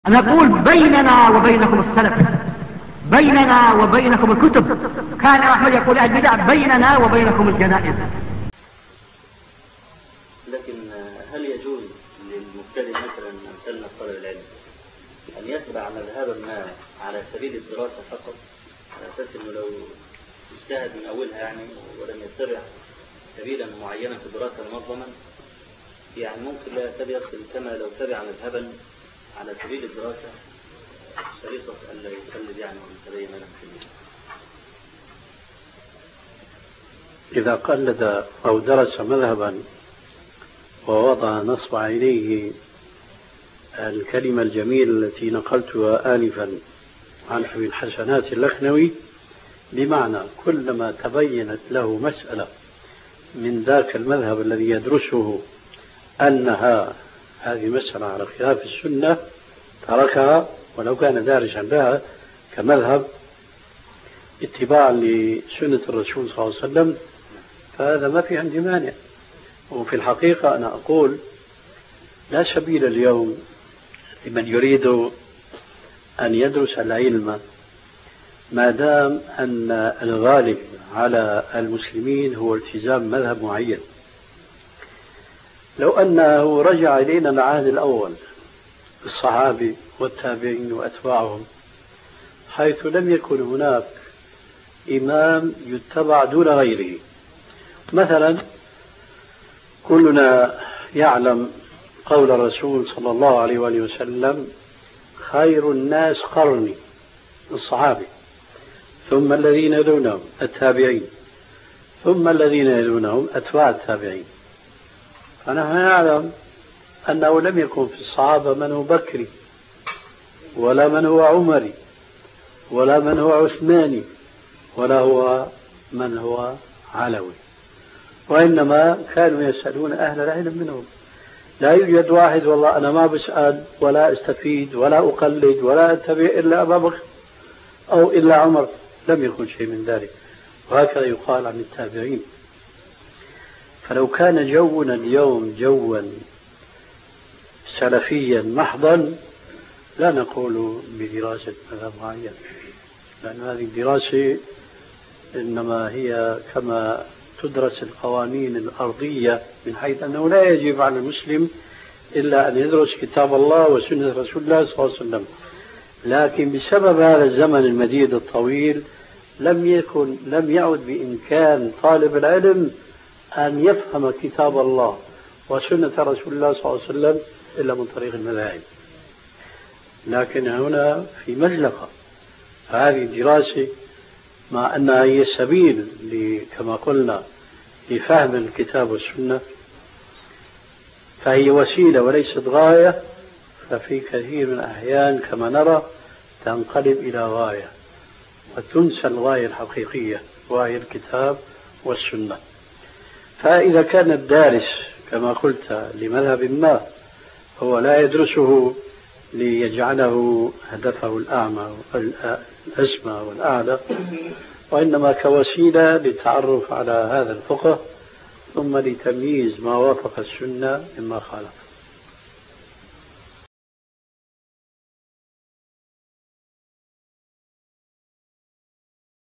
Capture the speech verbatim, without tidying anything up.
نقول بيننا وبينكم السلف، بيننا وبينكم الكتب. كان أحمد يقول البدع بيننا وبينكم الجنائز. لكن هل يجوز للمبتدئ مثلا مثلنا طالب العلم أن يتبع مذهبا ما على سبيل الدراسة فقط، على أساس أنه لو اجتهد من أولها يعني ولم يتبع سبيلا معينا في الدراسة منظما، يعني ممكن لا يكاد يصل كما لو تبع مذهبا على سبيل الدراسة شريطة ألا يقلد يعني ويتبين منه في الدين؟ إذا قلد أو درس مذهبا ووضع نصب عينيه الكلمة الجميلة التي نقلتها آنفا عن أبي الحسنات اللخنوي، بمعنى كلما تبينت له مسألة من ذاك المذهب الذي يدرسه أنها هذه مسألة على خلاف السنة تركها ولو كان دارسا لها كمذهب اتباعا لسنة الرسول صلى الله عليه وسلم، فهذا ما في عندي مانع. وفي الحقيقة أنا أقول لا سبيل اليوم لمن يريد أن يدرس العلم ما دام أن الغالب على المسلمين هو التزام مذهب معين. لو أنه رجع إلينا العهد الأول الصحابي والتابعين وأتباعهم، حيث لم يكن هناك إمام يتبع دون غيره. مثلا كلنا يعلم قول الرسول صلى الله عليه وآله وسلم: خير الناس قرني، الصحابي، ثم الذين يلونهم التابعين، ثم الذين يلونهم أتباع التابعين. فنحن نعلم أنه لم يكن في الصحابة من هو بكري، ولا من هو عمري، ولا من هو عثماني، ولا هو من هو علوي، وإنما كانوا يسألون أهل العلم منهم. لا يوجد واحد والله أنا ما بسأل ولا أستفيد ولا أقلد ولا أتبع إلا أبا بكر أو إلا عمر، لم يكن شيء من ذلك. وهكذا يقال عن التابعين. فلو كان جونا اليوم جوا سلفيا محضا لا نقول بدراسة مذهب معين، لأن هذه الدراسة إنما هي كما تدرس القوانين الأرضية، من حيث أنه لا يجب على المسلم إلا أن يدرس كتاب الله وسنة رسول الله صلى الله عليه وسلم. لكن بسبب هذا الزمن المديد الطويل لم يكن لم يعد بإمكان طالب العلم أن يفهم كتاب الله وسنة رسول الله صلى الله عليه وسلم إلا من طريق المذاهب. لكن هنا في مزلقة، هذه الدراسة مع أنها هي السبيل كما قلنا لفهم الكتاب والسنة، فهي وسيلة وليست غاية. ففي كثير من الأحيان كما نرى تنقلب إلى غاية وتنسى الغاية الحقيقية وهي الكتاب والسنة. فإذا كان الدارس كما قلت لمذهب ما هو لا يدرسه ليجعله هدفه الأعمى الأسمى والأعلى، وإنما كوسيلة للتعرف على هذا الفقه ثم لتمييز ما وافق السنة مما خالف.